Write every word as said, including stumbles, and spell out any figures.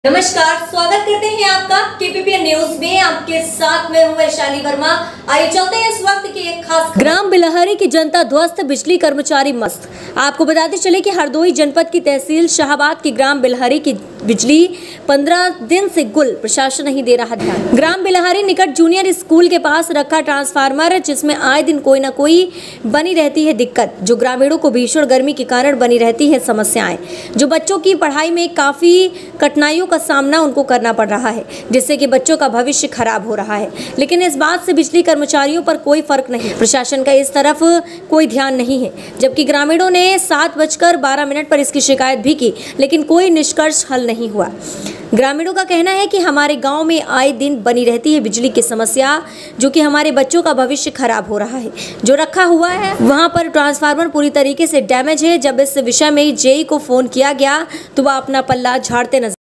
नमस्कार, स्वागत करते हैं आपका केपीपी न्यूज में। आपके साथ में हूँ वैशाली वर्मा। आइए चलते हैं इस वक्त की एक खास। ग्राम बिलहरी की जनता ध्वस्त, बिजली कर्मचारी मस्त। आपको बताते चले कि हरदोई जनपद की तहसील शाहबाद की ग्राम बिलहरी की बिजली पंद्रह दिन से गुल, प्रशासन नहीं दे रहा ध्यान। ग्राम बिलहरी निकट जूनियर स्कूल के पास रखा ट्रांसफार्मर, जिसमें आए दिन कोई न कोई बनी रहती है दिक्कत, जो ग्रामीणों को भीषण गर्मी के कारण बनी रहती है समस्याएं, जो बच्चों की पढ़ाई में काफी कठिनाइयों का सामना उनको करना पड़ रहा है, जिससे कि बच्चों का भविष्य खराब हो रहा है। लेकिन इस बात से बिजली कर्मचारियों पर कोई फर्क नहीं, प्रशासन का इस तरफ कोई ध्यान नहीं है। जबकि ग्रामीणों ने सात बजकर बारह मिनट पर इसकी शिकायत भी की, लेकिन कोई निष्कर्ष हल नहीं हुआ। ग्रामीणों का कहना है कि हमारे गांव में आए दिन बनी रहती है बिजली की समस्या, जो कि हमारे बच्चों का भविष्य खराब हो रहा है। जो रखा हुआ है वहां पर ट्रांसफार्मर पूरी तरीके से डैमेज है। जब इस विषय में जेई को फोन किया गया तो वह अपना पल्ला झाड़ते नजर